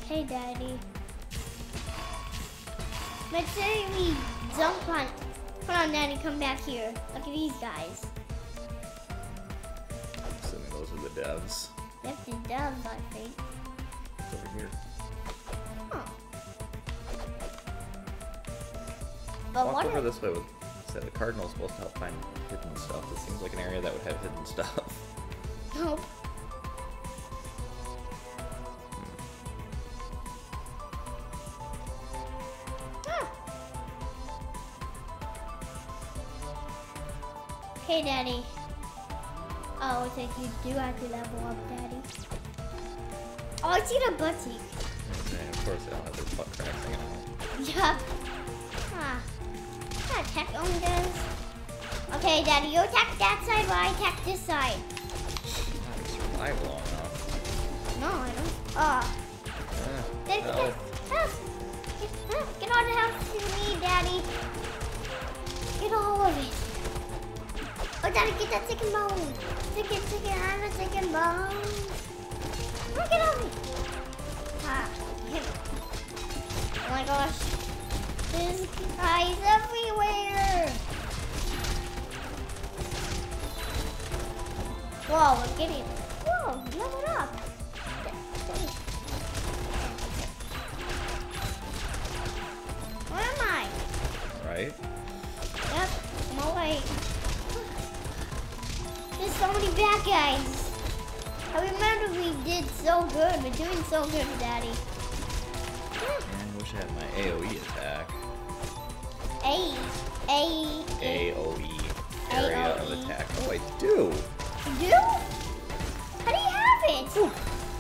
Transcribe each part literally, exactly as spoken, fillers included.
Hey, Daddy. Let's say we jump on. Hold on, Daddy, come back here. Look at these guys. Assuming those are the devs. That's the doves, I think. It's over here. Huh. But Walk what over if, this way with say the cardinal's supposed to help find hidden stuff. This seems like an area that would have hidden stuff. Nope. Hey, Daddy. Oh, it's like you do have to level up, Daddy. Oh, I see the butt cheek. Okay, of course they don't have their butt cracks hanging out. Yup. Huh. That attack only does. Okay, Daddy, you attack that side while I attack this side. I survived long enough. No, I don't. Oh. Uh, Daddy, no. get, help. Get, help. Get all the help you need, Daddy. Get all of it. Oh, Daddy, get that chicken bone. Chicken, chicken, I'm a chicken bone. Look at me. Ah, hit me. Oh my gosh. There's guys everywhere. Whoa, we're getting. Whoa, level up. Where am I? Right? Yep, I'm away. There's so many bad guys. I remember we did so good. We're doing so good, Daddy. I wish I had my A O E attack. A. A. A O E. Area A O E. of attack. Oh, I do. You do? How do you have it? Ooh.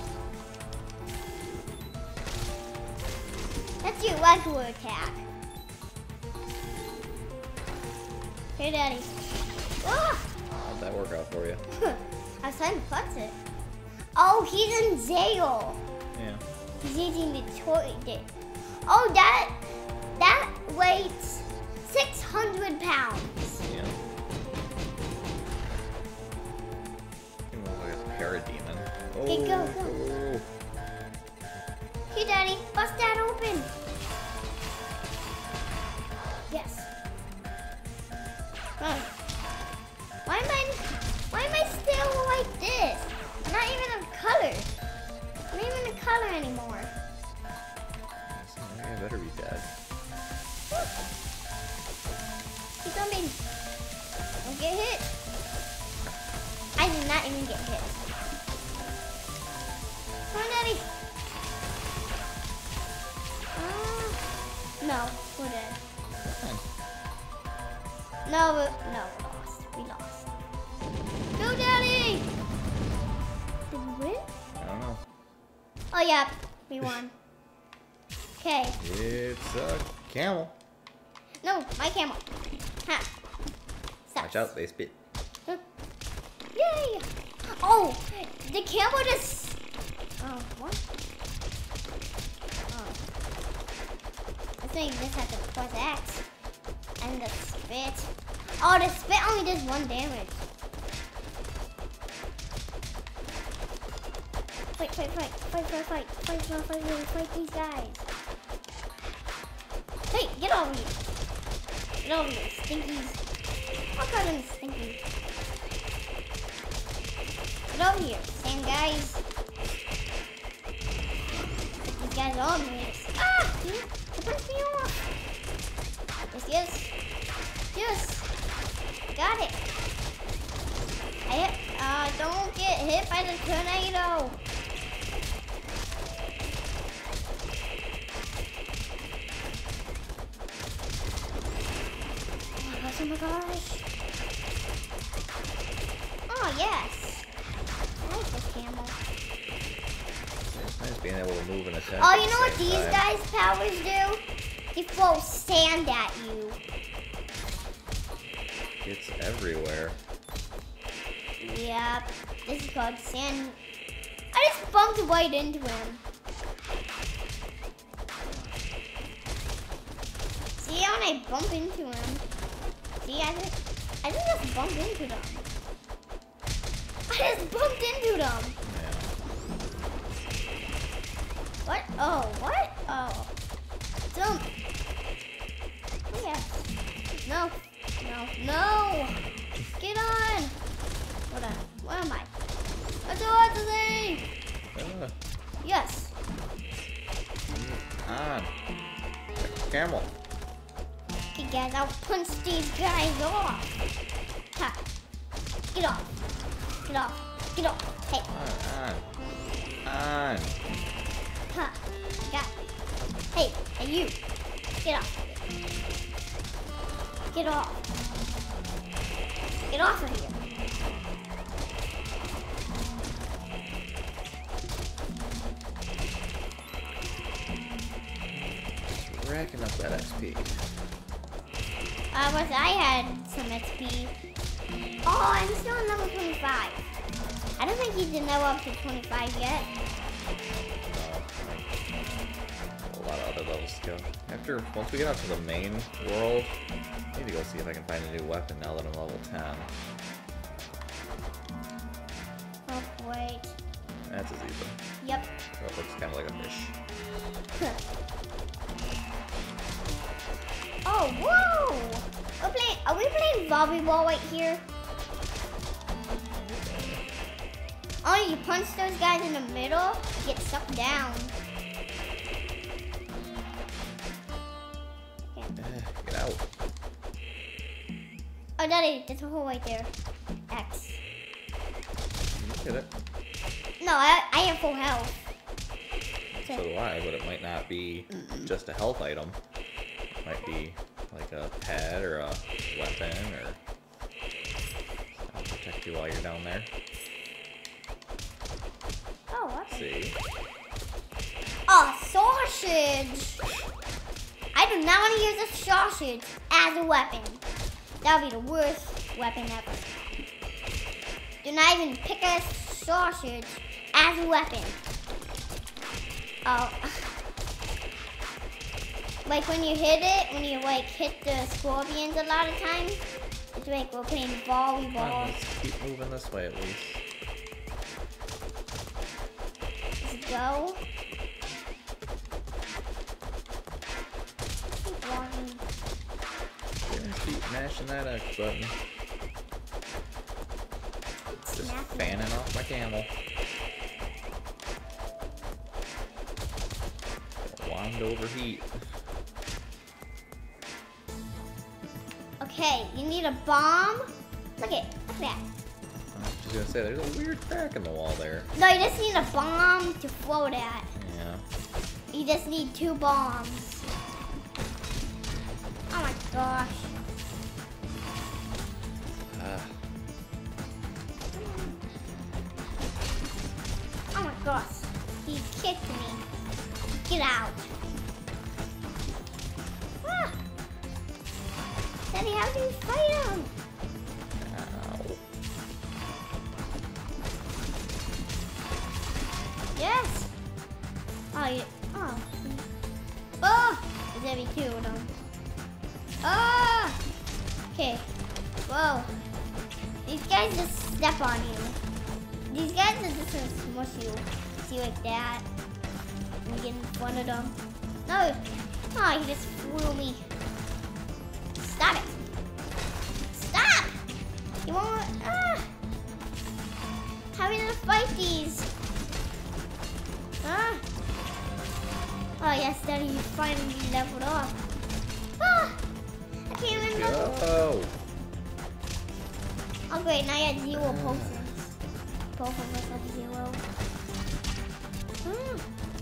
That's your regular attack. Here, Daddy. Ah! How'd that work out for you? I was trying to punch it. Oh, he's in jail. Yeah. He's eating the toilet. Oh, that that weighs six hundred pounds. Yeah. You look like a parademon. Oh, Okay, go, go. Here, Daddy, bust that open. Yes. Run. Why am I? Why am I still like this? I'm not even a color. I'm not even a color anymore. I better be dead. Keep coming. Don't get hit. I did not even get hit. Come on, Daddy. Uh, no, we're dead. No, we, no, we lost. We lost. Go, Daddy! Did we win? I don't know. Oh, yeah, we won. Okay. It's a camel. No, my camel. Ha. Stop. Watch out, they spit. Huh. Yay! Oh, the camel just. Oh, what? Oh. I think you just have to press X. And the spit. Oh, the spit only does one damage. Fight, fight, fight, fight, fight, fight, fight, fight, fight, fight, fight these guys. Hey, get over here. Get over here, stinkies. I'll call them stinkies. Get over here, same guys. These guys are on me. Ah! It puts me off. Yes, yes. Yes. Got it. I hit, uh, don't get hit by the tornado. Oh my gosh. Oh, yes. I like this camel. It's nice being able to move and attack. Oh, at you the know what same these time. guys' powers do? They throw sand at you. It's everywhere. Yep. This is called sand. I just bumped right into him. See, when I bump into him. See, I just, I just bumped into them. I just bumped into them. Yeah. What? Oh, what? Oh. Jump. Oh, yeah. No. No. No. Get on. What on? Where am I? What's the thing? Uh, Yes. on. Camel. Okay, guys, I'll punch these guys off. Ha. Get off. Get off. Get off. Hey. On. On. On. Ha. Got. Hey. Hey, you. Get off. Get off. Get off of here. Racking up that X P. I wish I had some X P. Oh, I'm still on level twenty-five. I don't think he did level up to twenty-five yet. No. A lot of other levels to go. After, once we get out to the main world, I need to go see if I can find a new weapon now that I'm level ten. Oh, wait. That's a zebra. Yep. So it looks kind of like a fish. Oh, whoa! We're playing, are we playing volleyball right here? Oh, you punch those guys in the middle, get sucked down. Okay. Get out. Oh, Daddy, there's a hole right there. X. You get it. No, I, I have full health. So do I, but it might not be just a health item. It might be like a pet or a weapon or something to protect you while you're down there. Oh, what? See? Oh, sausage! I do not want to use a sausage as a weapon. That would be the worst weapon ever. Do not even pick a sausage as a weapon. Oh. Like when you hit it, when you like hit the scorpions a lot of times, it's like we're playing volleyball. Come on, let's keep moving this way at least. Let's go. Keep walking. Just keep mashing that X button. Just Snapping. fanning off my camel. Don't want to overheat. Okay, you need a bomb. Look at, look at that. I was just gonna say, there's a weird crack in the wall there. No, you just need a bomb to float at. Yeah. You just need two bombs. Oh my gosh. Ah. Oh my gosh. He kicked me. Get out. Ah. Daddy, how do you fight him? Ow. Yes. Oh, you. Oh. Oh! There's every two of them. Oh! Okay. Whoa. These guys just step on you. These guys are just gonna smush you. See, like that. And get in front of them. No. Oh, he just flew me. Stop it. Stop! You won't. Ah! How are we gonna fight these? Ah! Oh, yes, Daddy, you finally leveled up. Ah! I can't remember. Oh. Oh, great, now you have zero potions. Both of us have zero. Hmm.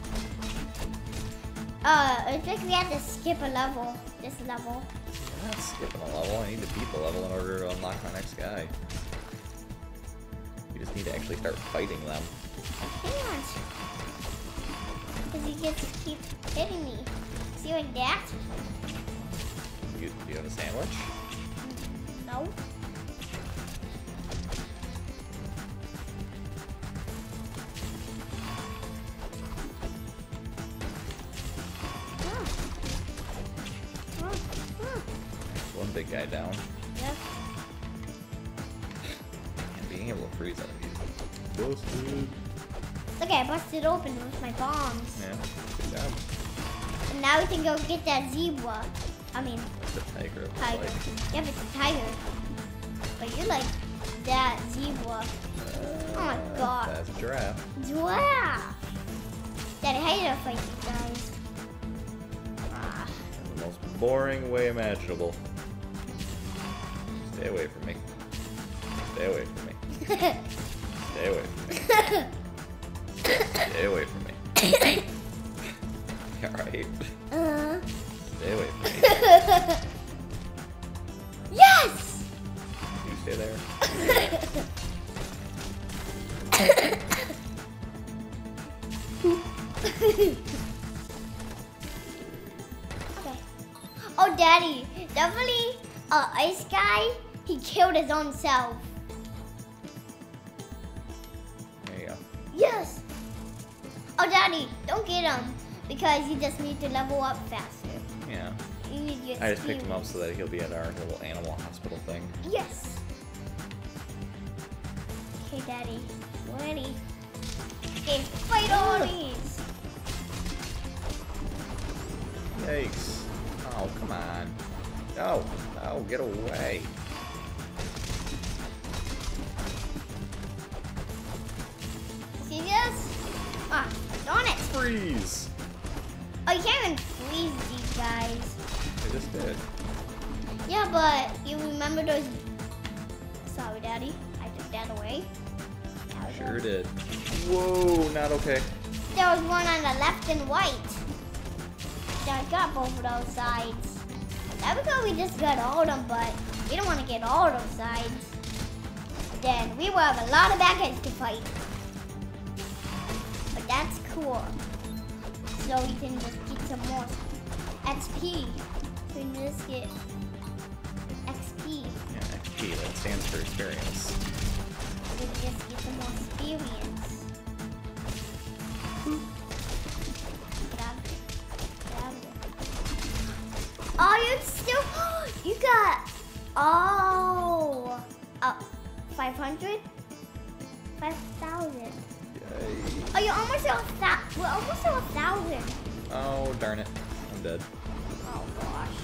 Uh, it's like we have to skip a level. This level. I'm not skipping a level. I need to beat the level in order to unlock my next guy. You just need to actually start fighting them. I can't. Because he gets to keep hitting me. See like that? You, do you have a sandwich? No. One big guy down. Yep. And being able to freeze out of these. Busted. Look, I busted open with my bombs. Yeah, good job. And now we can go get that zebra. I mean, The tiger. It looks tiger. like. Yeah, but it's a tiger. But you're like that zebra. Oh my god. That's a giraffe. Giraffe. Daddy, how you gonna fight these guys? Ah. In the most boring way imaginable. Stay away from me. Stay away from me. Stay away from me. Stay away from me. Alright. Uh. Stay away from me. Yes! You stay there. Okay. Oh, Daddy, definitely uh, ice guy, he killed his own self. There you go. Yes! Oh, Daddy, don't get him because you just need to level up faster. Yeah. You need your I just picked him up experience. so that he'll be at our little animal hospital thing. Yes! Okay, Daddy, ready. Okay, fight all these! Yikes. Oh, come on. No. No, get away. See this? Ah, darn it! Freeze. Oh, you can't even freeze these guys. I just did. Yeah, but you remember those... Sorry, Daddy. I took that away. That was Sure it. did. Whoa, not okay. There was one on the left and right. So I got both of those sides. That because we just got all of them, but we don't want to get all those sides. Then we will have a lot of bad guys to fight. But that's cool. So we can just get some more X P. So we can just get X P. Yeah, X P, that stands for experience. We can just get some more experience. Get out of here. Get out of here. Oh, you still, you got, oh, uh, five hundred? five thousand. Yay. Oh, you're almost at a thousand. We're almost at a thousand. Oh, darn it. I'm dead. Oh, gosh.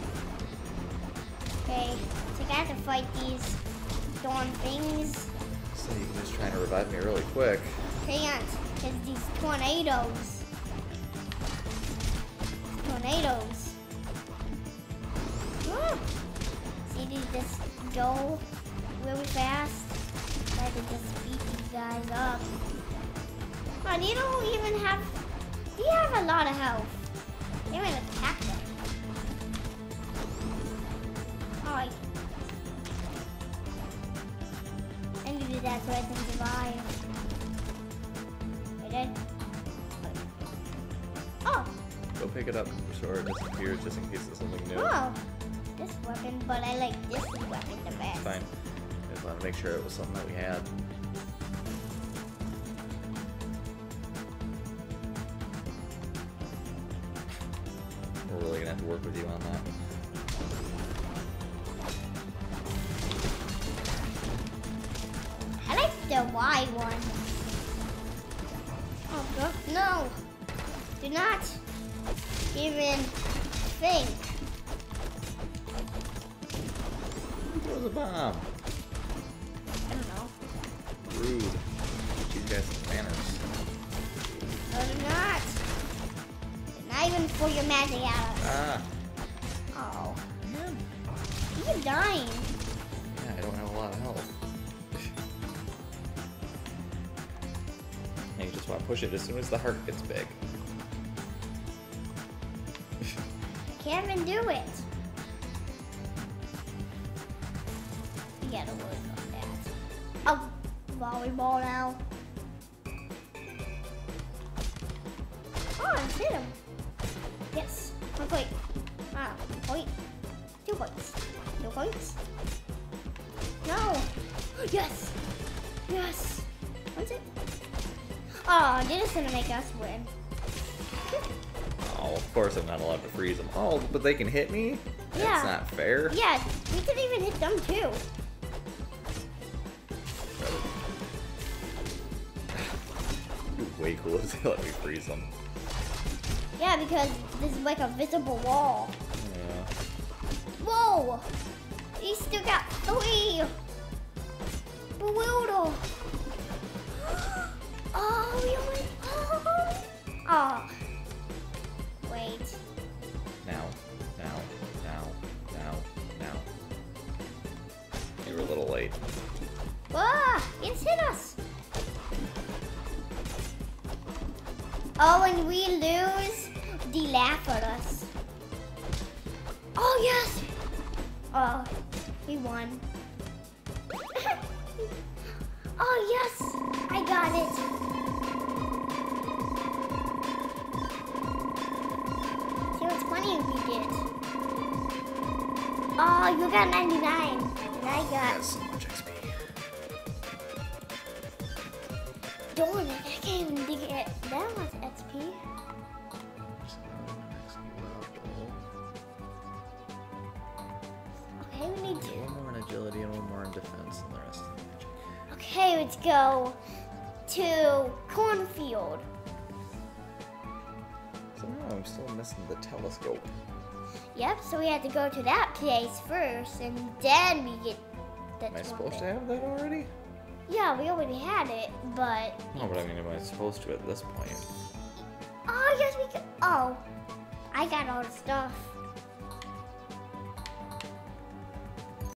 Okay, so I have to fight these darn things. So you can just try to revive me really quick. Can't, because these tornadoes. Tornadoes. Ah. See, these just go really fast. I have to just beat these guys up. Oh, you don't even have, you have a lot of health. They might attack them. Oh, I need to do that so I can survive. I did. Oh, Go pick it up before it disappears, just in case it's something new. oh, this weapon, but I like this weapon the best. It's fine. I just want to make sure it was something that we had. We're really gonna have to work with you on that. I like the wide one. Oh, God, no. Do not even think. Throw the bomb. I don't know. Rude. Teach you guys some manners. No, do not. Not even for your magic at us. Ah. Oh. You're dying. Yeah, I don't have a lot of health. And you just want to push it as soon as the heart gets big. I can't even do it. You gotta work on that. Oh, volleyball now. Oh, I hit him. Yes. One point. Ah, point. Two points. Two points. No. Yes. Yes. What's it? Oh, they're just gonna make us win. Oh, of course I'm not allowed to freeze them. Oh, but they can hit me? That's Yeah. not fair. Yeah, we can even hit them too. You way cool if they let me freeze them. Yeah, because this is like a visible wall. Yeah. Whoa! He still got three. Brutal. Oh, we only. Oh. Oh. Wait. Now, now, now, now, now. You were a little late. Ah! It's hit us. Oh, when we lose, they laugh at us. Oh, yes! Oh, we won. Oh, yes! I got it. See what's funny if we did. Oh, you got ninety-nine. And I got... So much X P. Darn it, I can't even get that much X P. Okay, we need to... One more in agility and one more in defense and the rest of the magic. Okay, let's go to cornfield. So no, I'm still missing the telescope. Yep, so we have to go to that place first, and then we get the Am I supposed to have that already? Yeah, we already had it, but... No, but I mean, am I supposed to at this point? Oh, yes, we can... Oh, I got all the stuff.